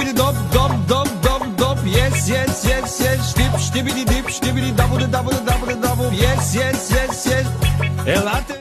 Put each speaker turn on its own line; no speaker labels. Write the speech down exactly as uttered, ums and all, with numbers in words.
ştibidi dop dop dop dop dop. Yes yes yes yes. Ştip ştibidi dip ştibidi dabudu dabudu dabudu dabu. Yes yes yes yes. Elate.